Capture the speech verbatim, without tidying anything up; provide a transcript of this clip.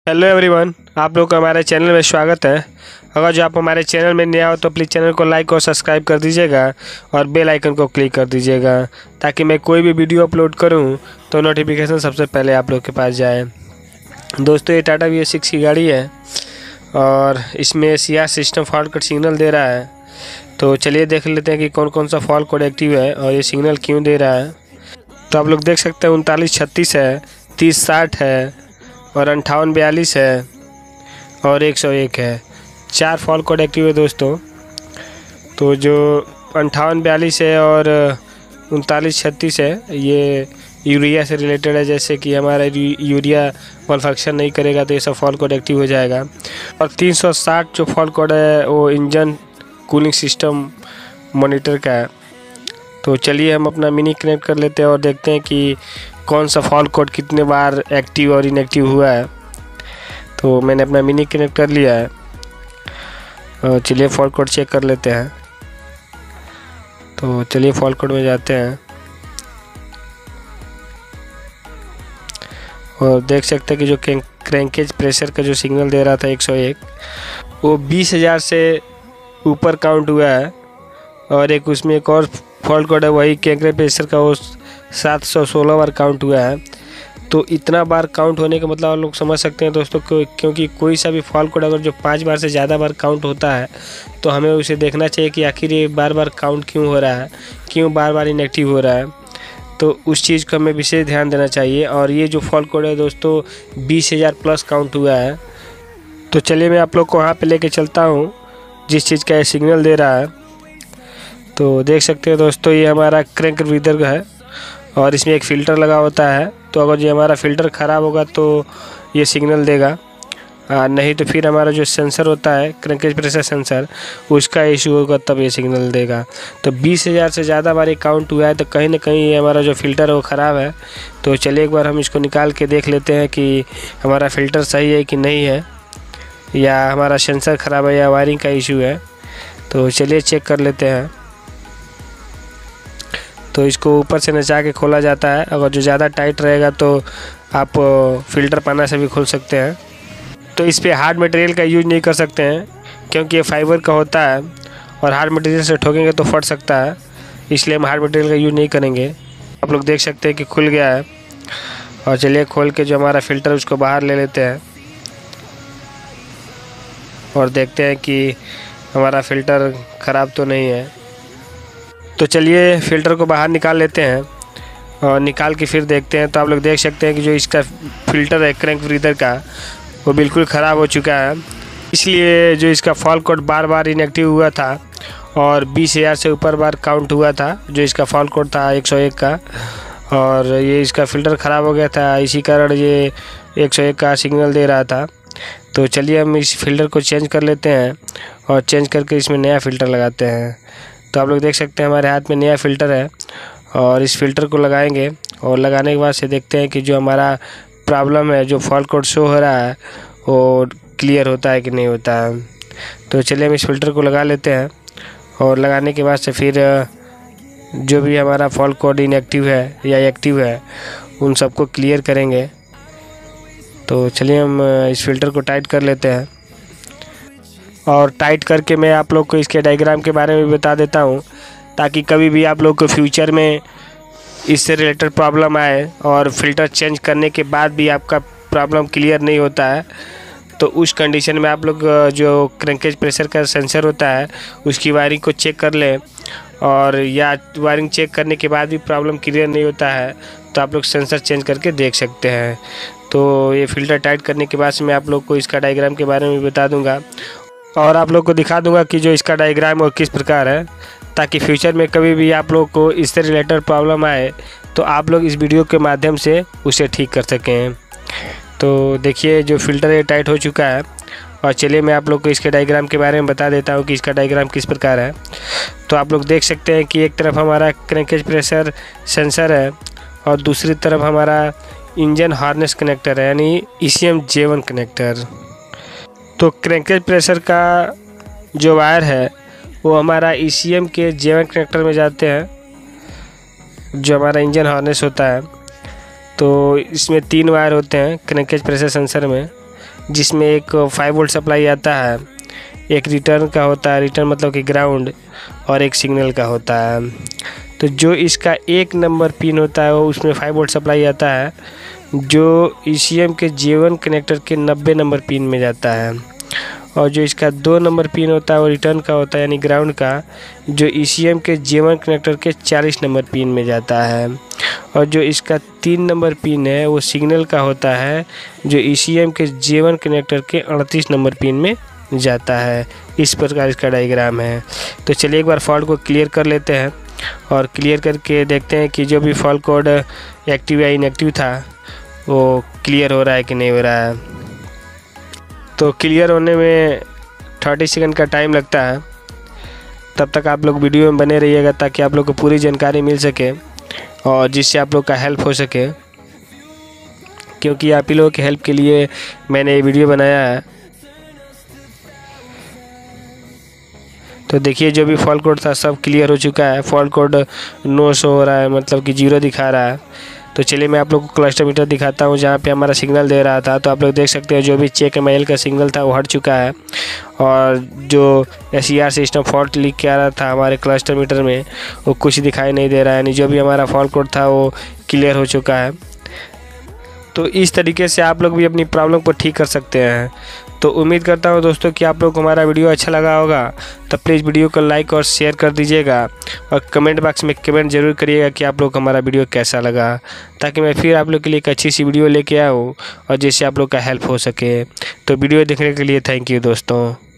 Hello everyone, आप लोग का हमारे चैनल में स्वागत है। अगर जो आप हमारे चैनल में नया हो तो प्लीज़ चैनल को लाइक और सब्सक्राइब कर दीजिएगा और बेल आइकन को क्लिक कर दीजिएगा ताकि मैं कोई भी वीडियो अपलोड करूं तो नोटिफिकेशन सबसे पहले आप लोग के पास जाए। दोस्तों, ये टाटा वी एस सिक्स की गाड़ी है और इसमें सी आर सिस्टम फॉल्ट का सिग्नल दे रहा है। तो चलिए देख लेते हैं कि कौन कौन सा फॉल्ट कोड एक्टिव है और ये सिग्नल क्यों दे रहा है। तो आप लोग देख सकते हैं उनतालीस छत्तीस है, तीस साठ है और अंठावन बयालीस है और एक सौ एक है। चार फॉल्ट कोड एक्टिव है दोस्तों। तो जो अंठावन बयालीस है और उनतालीस छत्तीस है ये यूरिया से रिलेटेड है, जैसे कि हमारा यूरिया मॉलफंक्शन नहीं करेगा तो ये सब फॉल्ट कोड एक्टिव हो जाएगा। और तीन सौ साठ जो फॉल्ट कोड है वो इंजन कूलिंग सिस्टम मॉनिटर का है। तो चलिए हम अपना मिनी कनेक्ट कर लेते हैं और देखते हैं कि कौन सा फॉल्ट कोड कितने बार एक्टिव और इनएक्टिव हुआ है। तो मैंने अपना मिनी कनेक्ट कर लिया है और चलिए फॉल्ट कोड चेक कर लेते हैं। तो चलिए फॉल्ट कोड में जाते हैं और देख सकते हैं कि जो क्रैंकेज प्रेशर का जो सिग्नल दे रहा था एक सौ एक, वो बीस हज़ार से ऊपर काउंट हुआ है। और एक उसमें एक और फॉल्ट कोड है, वही क्रैंकेज प्रेशर का, वो सात सौ सोलह बार काउंट हुआ है। तो इतना बार काउंट होने का मतलब आप लोग समझ सकते हैं दोस्तों, क्योंकि कोई सा भी फॉल्ट कोड अगर जो पाँच बार से ज़्यादा बार काउंट होता है तो हमें उसे देखना चाहिए कि आखिर ये बार बार काउंट क्यों हो रहा है, क्यों बार बार इनएक्टिव हो रहा है। तो उस चीज़ को हमें विशेष ध्यान देना चाहिए। और ये जो फॉल्ट कोड है दोस्तों बीस हज़ार प्लस काउंट हुआ है। तो चलिए मैं आप लोग को वहाँ पर लेके चलता हूँ जिस चीज़ का ये सिग्नल दे रहा है। तो देख सकते हैं दोस्तों, ये हमारा क्रैंक ब्रीदर का है और इसमें एक फ़िल्टर लगा होता है। तो अगर ये हमारा फ़िल्टर ख़राब होगा तो ये सिग्नल देगा, आ, नहीं तो फिर हमारा जो सेंसर होता है क्रैंकेज प्रेशर सेंसर, उसका इशू होगा तब ये सिग्नल देगा। तो बीस हज़ार से ज़्यादा बार ये काउंट हुआ है तो कहीं ना कहीं ये हमारा जो फ़िल्टर है वो ख़राब है। तो चलिए एक बार हम इसको निकाल के देख लेते हैं कि हमारा फ़िल्टर सही है कि नहीं है, या हमारा सेंसर ख़राब है या वायरिंग का इशू है। तो चलिए चेक कर लेते हैं। तो इसको ऊपर से नचा के खोला जाता है। अगर जो ज़्यादा टाइट रहेगा तो आप फ़िल्टर पाना से भी खोल सकते हैं। तो इस पे हार्ड मटेरियल का यूज नहीं कर सकते हैं क्योंकि ये फाइबर का होता है और हार्ड मटेरियल से ठोकेंगे तो फट सकता है, इसलिए हम हार्ड मटेरियल का यूज नहीं करेंगे। आप लोग देख सकते हैं कि खुल गया है। और चलिए खोल के जो हमारा फ़िल्टर उसको बाहर ले लेते हैं और देखते हैं कि हमारा फ़िल्टर ख़राब तो नहीं है। तो चलिए फ़िल्टर को बाहर निकाल लेते हैं और निकाल के फिर देखते हैं। तो आप लोग देख सकते हैं कि जो इसका फ़िल्टर है क्रैंक ब्रीदर का वो बिल्कुल ख़राब हो चुका है, इसलिए जो इसका फॉल्ट कोड बार बार इनएक्टिव हुआ था और बीस हज़ार से ऊपर बार काउंट हुआ था जो इसका फॉल्ट कोड था एक सौ एक का, और ये इसका फ़िल्टर ख़राब हो गया था, इसी कारण ये एक सौ एक का सिग्नल दे रहा था। तो चलिए हम इस फ़िल्टर को चेंज कर लेते हैं और चेंज करके इसमें नया फ़िल्टर लगाते हैं। तो आप लोग देख सकते हैं हमारे हाथ में नया फ़िल्टर है और इस फ़िल्टर को लगाएंगे और लगाने के बाद से देखते हैं कि जो हमारा प्रॉब्लम है, जो फॉल्ट कोड शो हो रहा है वो क्लियर होता है कि नहीं होता है। तो चलिए हम इस फ़िल्टर को लगा लेते हैं और लगाने के बाद से फिर जो भी हमारा फॉल्ट कोड इनएक्टिव है या एक्टिव है उन सबको क्लियर करेंगे। तो चलिए हम इस फ़िल्टर को टाइट कर लेते हैं और टाइट करके मैं आप लोग को इसके डायग्राम के बारे में बता देता हूँ ताकि कभी भी आप लोग को फ्यूचर में इससे रिलेटेड प्रॉब्लम आए और फ़िल्टर चेंज करने के बाद भी आपका प्रॉब्लम क्लियर नहीं होता है तो उस कंडीशन में आप लोग जो क्रैंकेज प्रेशर का सेंसर होता है उसकी वायरिंग को चेक कर लें, और या वायरिंग चेक करने के बाद भी प्रॉब्लम क्लियर नहीं होता है तो आप लोग सेंसर चेंज करके देख सकते हैं। तो ये फ़िल्टर टाइट करने के बाद से मैं आप लोग को इसका डायग्राम के बारे में बता दूँगा और आप लोग को दिखा दूंगा कि जो इसका डायग्राम वो किस प्रकार है, ताकि फ्यूचर में कभी भी आप लोग को इससे रिलेटेड प्रॉब्लम आए तो आप लोग इस वीडियो के माध्यम से उसे ठीक कर सकें। तो देखिए जो फ़िल्टर है टाइट हो चुका है और चलिए मैं आप लोग को इसके डायग्राम के बारे में बता देता हूँ कि इसका डायग्राम किस प्रकार है। तो आप लोग देख सकते हैं कि एक तरफ हमारा क्रैंकेज प्रेशर सेंसर है और दूसरी तरफ हमारा इंजन हार्नेस कनेक्टर है, यानी E C M J one connector. तो क्रैंकेज प्रेशर का जो वायर है वो हमारा ई सी एम के जे वन कनेक्टर में जाते हैं जो हमारा इंजन हार्नेस होता है। तो इसमें तीन वायर होते हैं क्रैंकेज प्रेशर सेंसर में, जिसमें एक फाइव वोल्ट सप्लाई आता है, एक रिटर्न का होता है, रिटर्न मतलब कि ग्राउंड, और एक सिग्नल का होता है। तो जो इसका एक नंबर पिन होता है वो उसमें फाइव वोल्ट सप्लाई आता है, जो ई सी एम के जे वन कनेक्टर के नब्बे नंबर पिन में जाता है। और जो इसका दो नंबर पिन होता है वो रिटर्न का होता है यानी ग्राउंड का, जो ई सी एम के जे वन कनेक्टर के चालीस नंबर पिन में जाता है। और जो इसका तीन नंबर पिन है वो सिग्नल का होता है, जो ई सी एम के जे वन कनेक्टर के अड़तीस नंबर पिन में जाता है। इस प्रकार इसका डायग्राम है। तो चलिए एक बार फॉल्ट को क्लियर कर लेते हैं और क्लियर करके देखते हैं कि जो भी फॉल्ट कोड एक्टिव या इनएक्टिव था वो क्लियर हो रहा है कि नहीं हो रहा है। तो क्लियर होने में तीस सेकंड का टाइम लगता है। तब तक आप लोग वीडियो में बने रहिएगा ताकि आप लोग को पूरी जानकारी मिल सके और जिससे आप लोग का हेल्प हो सके, क्योंकि आप ही लोगों के हेल्प के लिए मैंने ये वीडियो बनाया है। तो देखिए जो भी फॉल्ट कोड था सब क्लियर हो चुका है। फॉल्ट कोड नो शो हो रहा है, मतलब कि जीरो दिखा रहा है। तो चलिए मैं आप लोग को क्लस्टर मीटर दिखाता हूँ जहाँ पे हमारा सिग्नल दे रहा था। तो आप लोग देख सकते हैं जो भी चेक एम आई एल का सिग्नल था वो हट चुका है, और जो S E R system fault लिख के आ रहा था हमारे क्लस्टर मीटर में वो कुछ दिखाई नहीं दे रहा है, यानी जो भी हमारा फॉल्ट कोड था वो क्लियर हो चुका है। तो इस तरीके से आप लोग भी अपनी प्रॉब्लम को ठीक कर सकते हैं। तो उम्मीद करता हूं दोस्तों कि आप लोग को हमारा वीडियो अच्छा लगा होगा। तो प्लीज़ वीडियो को लाइक और शेयर कर दीजिएगा और कमेंट बॉक्स में कमेंट जरूर करिएगा कि आप लोग को हमारा वीडियो कैसा लगा, ताकि मैं फिर आप लोग के लिए एक अच्छी सी वीडियो लेके आऊँ और जिससे आप लोग का हेल्प हो सके। तो वीडियो देखने के लिए थैंक यू दोस्तों।